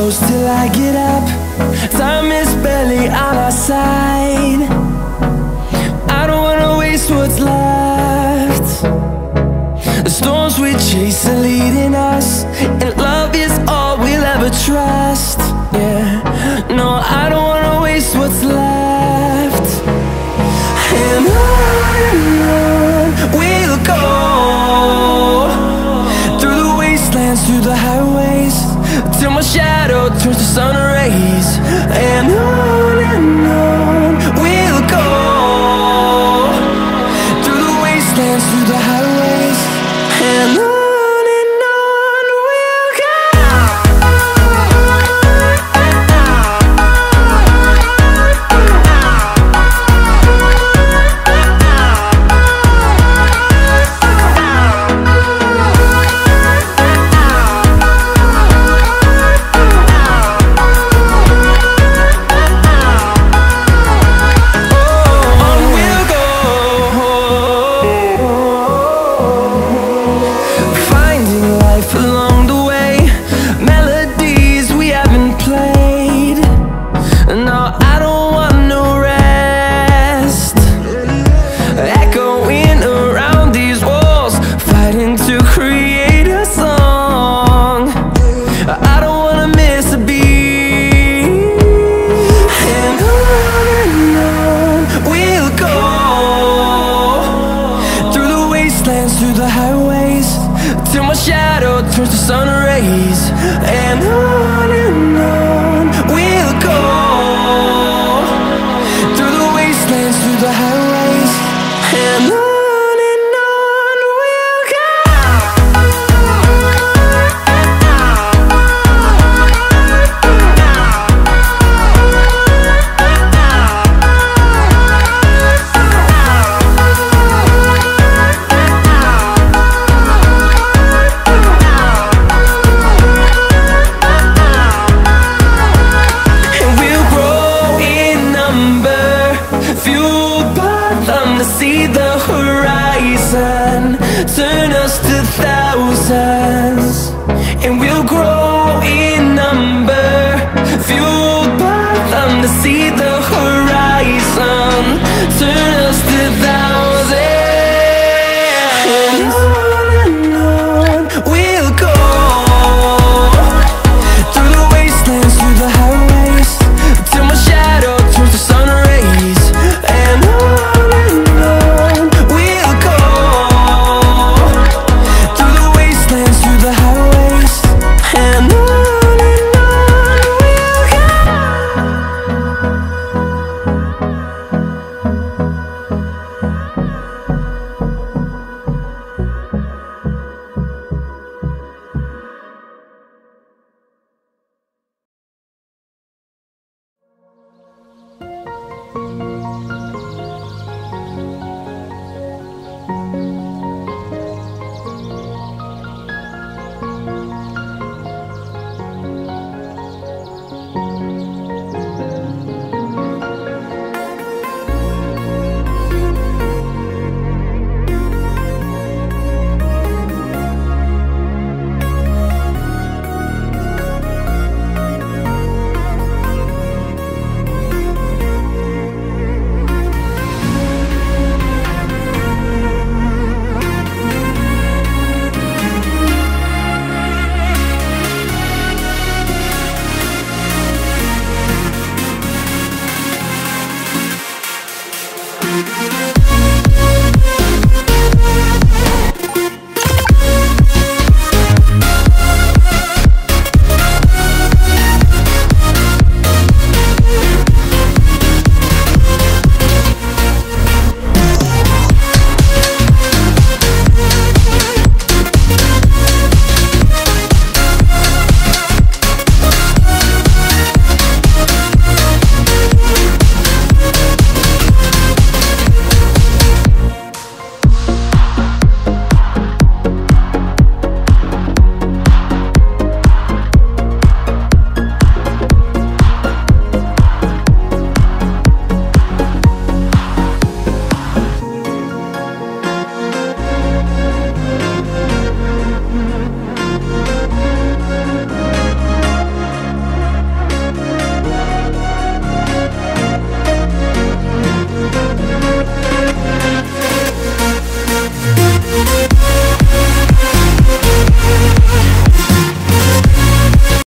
close till I get up. Time is barely on our side. I don't wanna waste what's left. The storms we chase are leading us, and love is all we'll ever trust. Yeah, no, I don't wanna waste what's left. And on we'll go, through the wastelands, through the highways, till my shadow turns to sun rays. And on we'll go, through the wastelands, through the highways, and on we'll go. Through the highways, till my shadow turns to sun rays. And on we'll go, through the wastelands, through the highways, and on we'll go. See the horizon turn us to thousands, and we'll grow in number, fueled by them to see the